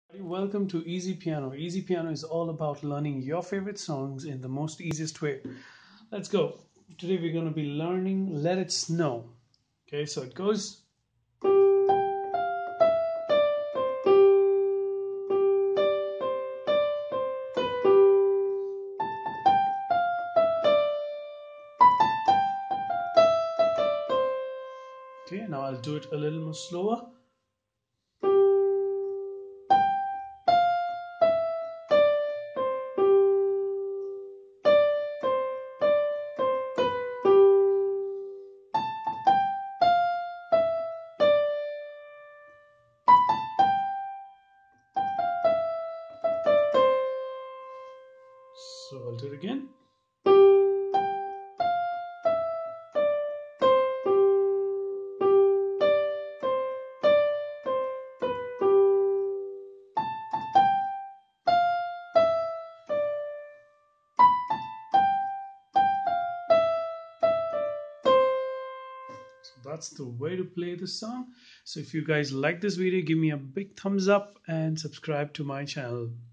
Welcome to Easy Piano. Easy Piano is all about learning your favorite songs in the most easiest way. Let's go. Today we're going to be learning Let It Snow. Okay, so it goes. Okay, now I'll do it a little more slower. So I'll do it again. So that's the way to play this song. So if you guys like this video, give me a big thumbs up and subscribe to my channel.